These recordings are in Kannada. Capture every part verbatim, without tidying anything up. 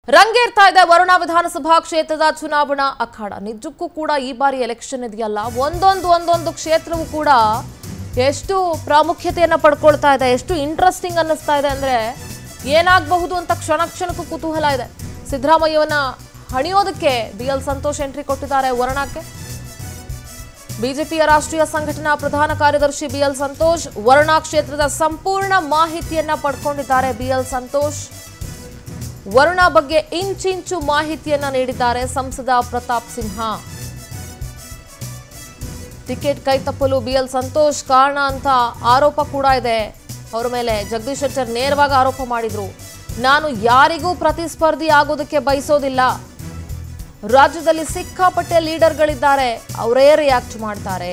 ರಂಗೇರ್ತಾ ಇದೆ ವರುಣಾ ವಿಧಾನಸಭಾ ಕ್ಷೇತ್ರದ ಚುನಾವಣಾ ಅಖಾಡ. ನಿಜಕ್ಕೂ ಕೂಡ ಈ ಬಾರಿ ಎಲೆಕ್ಷನ್ ಇದೆಯಲ್ಲ, ಒಂದೊಂದು ಒಂದೊಂದು ಕ್ಷೇತ್ರವೂ ಕೂಡ ಎಷ್ಟು ಪ್ರಾಮುಖ್ಯತೆಯನ್ನು ಪಡ್ಕೊಳ್ತಾ ಇದೆ, ಎಷ್ಟು ಇಂಟ್ರೆಸ್ಟಿಂಗ್ ಅನ್ನಿಸ್ತಾ ಇದೆ ಅಂದ್ರೆ ಏನಾಗಬಹುದು ಅಂತ ಕ್ಷಣ ಕ್ಷಣಕ್ಕೂ ಕುತೂಹಲ ಇದೆ. ಸಿದ್ದರಾಮಯ್ಯವನ್ನ ಹಣಿಯೋದಕ್ಕೆ ಬಿ ಎಲ್ ಸಂತೋಷ್ ಎಂಟ್ರಿ ಕೊಟ್ಟಿದ್ದಾರೆ ವರುಣಾಕ್ಕೆ. ಬಿಜೆಪಿಯ ರಾಷ್ಟ್ರೀಯ ಸಂಘಟನಾ ಪ್ರಧಾನ ಕಾರ್ಯದರ್ಶಿ ಬಿ ಎಲ್ ಸಂತೋಷ್ ವರುಣಾ ಕ್ಷೇತ್ರದ ಸಂಪೂರ್ಣ ಮಾಹಿತಿಯನ್ನ ಪಡ್ಕೊಂಡಿದ್ದಾರೆ. ಬಿ ಎಲ್ ಸಂತೋಷ್ ವರುಣಾ ಬಗ್ಗೆ ಇಂಚಿಂಚು ಮಾಹಿತಿಯನ್ನ ನೀಡಿದ್ದಾರೆ ಸಂಸದ ಪ್ರತಾಪ್ ಸಿಂಹ. ಟಿಕೆಟ್ ಕೈತಪ್ಪಲು ಬಿ ಎಲ್ ಸಂತೋಷ್ ಕಾರಣ ಅಂತ ಆರೋಪ ಕೂಡ ಇದೆ ಅವರ ಮೇಲೆ. ಜಗದೀಶ್ ಶೆಟ್ಟರ್ ನೇರವಾಗಿ ಆರೋಪ ಮಾಡಿದ್ರು, ನಾನು ಯಾರಿಗೂ ಪ್ರತಿಸ್ಪರ್ಧಿ ಆಗೋದಕ್ಕೆ ಬಯಸೋದಿಲ್ಲ, ರಾಜ್ಯದಲ್ಲಿ ಸಿಕ್ಕಾಪಟ್ಟೆ ಲೀಡರ್ಗಳಿದ್ದಾರೆ, ಅವರೇ ರಿಯಾಕ್ಟ್ ಮಾಡ್ತಾರೆ.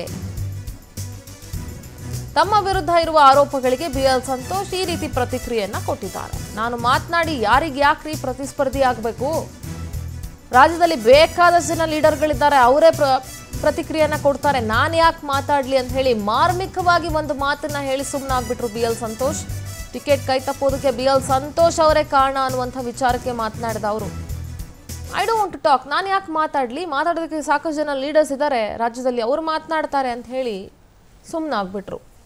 ತಮ್ಮ ವಿರುದ್ಧ ಇರುವ ಆರೋಪಗಳಿಗೆ ಬಿ ಎಲ್ ಸಂತೋಷ್ ಈ ರೀತಿ ಪ್ರತಿಕ್ರಿಯೆಯನ್ನ ಕೊಟ್ಟಿದ್ದಾರೆ. ನಾನು ಮಾತನಾಡಿ ಯಾರಿಗೆ ಯಾಕ್ರಿ ಪ್ರತಿಸ್ಪರ್ಧಿ ಆಗಬೇಕು, ರಾಜ್ಯದಲ್ಲಿ ಬೇಕಾದಷ್ಟು ಜನ ಲೀಡರ್ಗಳಿದ್ದಾರೆ, ಅವರೇ ಪ್ರ ಪ್ರತಿಕ್ರಿಯೆಯನ್ನ ಕೊಡ್ತಾರೆ, ನಾನು ಯಾಕೆ ಮಾತಾಡ್ಲಿ ಅಂತ ಹೇಳಿ ಮಾರ್ಮಿಕವಾಗಿ ಒಂದು ಮಾತನ್ನ ಹೇಳಿ ಸುಮ್ಮನಾಗ್ಬಿಟ್ರು ಬಿ ಎಲ್ ಸಂತೋಷ್. ಟಿಕೆಟ್ ಕೈ ತಪ್ಪೋದಕ್ಕೆ ಬಿ ಎಲ್ ಸಂತೋಷ್ ಅವರೇ ಕಾರಣ ಅನ್ನುವಂಥ ವಿಚಾರಕ್ಕೆ ಮಾತನಾಡಿದ ಅವರು, I don't want to talk, ನಾನು ಯಾಕೆ ಮಾತಾಡಲಿ, ಮಾತಾಡೋದಕ್ಕೆ ಸಾಕಷ್ಟು ಜನ ಲೀಡರ್ಸ್ ಇದ್ದಾರೆ ರಾಜ್ಯದಲ್ಲಿ, ಅವರು ಮಾತನಾಡ್ತಾರೆ ಅಂತ ಹೇಳಿ ಸುಮ್ಮನಾಗ್ಬಿಟ್ರು.